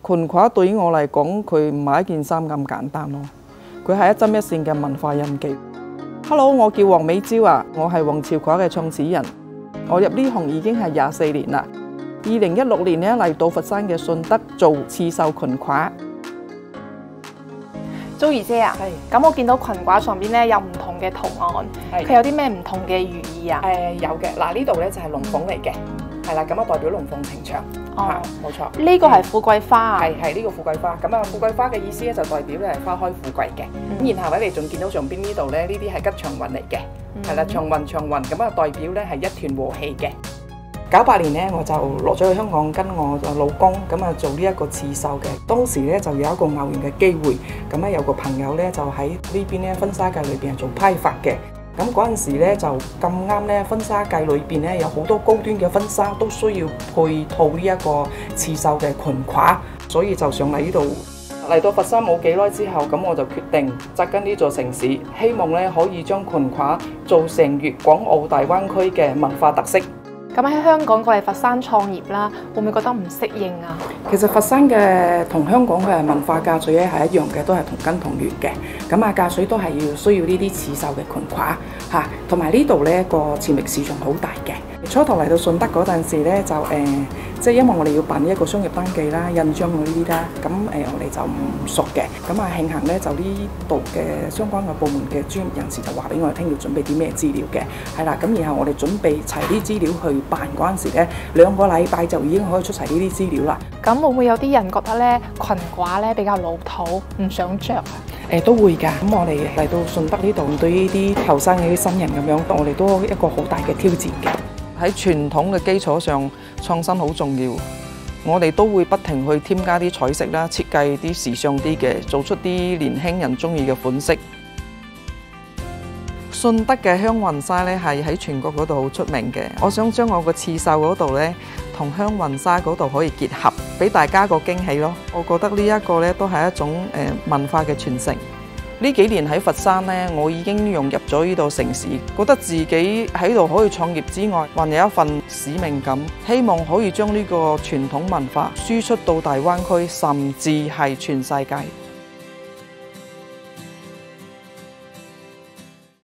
裙褂對於我嚟講，佢唔係一件衫咁簡單咯，佢係一針一線嘅文化印記。Hello， 我叫黃美嬌啊，我係王朝褂嘅創始人。我入呢行已經係24年啦。2016年咧嚟到佛山嘅順德做刺繡裙褂。 Joey姐啊，咁我見到裙褂上邊咧有唔同嘅圖案，佢有啲咩唔同嘅寓意啊？ 有嘅，嗱呢度咧就係龍鳳嚟嘅，係啦，咁啊代表龍鳳呈祥。哦，冇錯。 呢個係富貴花啊？ 係呢個富貴花，咁啊富貴花嘅意思咧就代表咧係花開富貴嘅。咁然後咧你仲見到上邊呢度咧，呢啲係吉祥雲嚟嘅，係啦，長雲長雲，咁啊代表咧係一團和氣嘅。98年咧我就落咗去香港跟我老公咁啊做呢一個刺繡嘅。當時咧就有一個偶然嘅機會，咁咧有個朋友咧就喺呢邊咧婚紗界裏邊係做批發嘅。咁嗰陣時咧就咁啱咧婚紗界裏邊咧有好多高端嘅婚紗都需要配套呢一個刺繡嘅裙褂，所以就上嚟呢度。嚟到佛山冇幾耐之後，咁我就決定紮根呢座城市，希望咧可以將裙褂做成粵港澳大灣區嘅文化特色。 咁喺香港過嚟佛山創業啦，會唔會覺得唔適應啊？ 其實佛山嘅同香港嘅文化嫁娶咧係一樣嘅，都係同根同源嘅。咁啊嫁娶都係需要呢啲刺繡嘅裙褂嚇，同埋呢度咧個潛力市場好大嘅。初頭嚟到順德嗰陣時咧就即係因為我哋要辦一個商業登記啦、印章嗰啲啦，咁我哋就唔熟嘅。咁啊慶幸咧就呢度嘅相關嘅部門嘅專業人士就話俾我哋聽要準備啲咩資料嘅，係啦。咁然後我哋準備齊啲資料去辦嗰陣時咧，2個禮拜就已經可以出齊呢啲資料啦。 咁會唔會有啲人覺得咧裙褂咧比較老土，唔想着啊？ 都會㗎。咁我哋嚟到順德呢度，對於啲後生嘅啲新人咁樣，我哋都一個好大嘅挑戰嘅。喺傳統嘅基礎上，創新好重要。我哋都會不停去添加啲彩色啦，設計啲時尚啲嘅，做出啲年輕人中意嘅款式。順德嘅香雲紗咧係喺全國嗰度好出名嘅。我想將我個刺繡嗰度咧同香雲紗嗰度可以結合，俾大家個驚喜咯。我覺得呢一個咧都係一種文化嘅傳承。呢幾年喺佛山咧，我已經融入咗呢度城市，覺得自己喺度可以創業之外，還有一份使命感，希望可以將呢個傳統文化輸出到大灣區，甚至係全世界。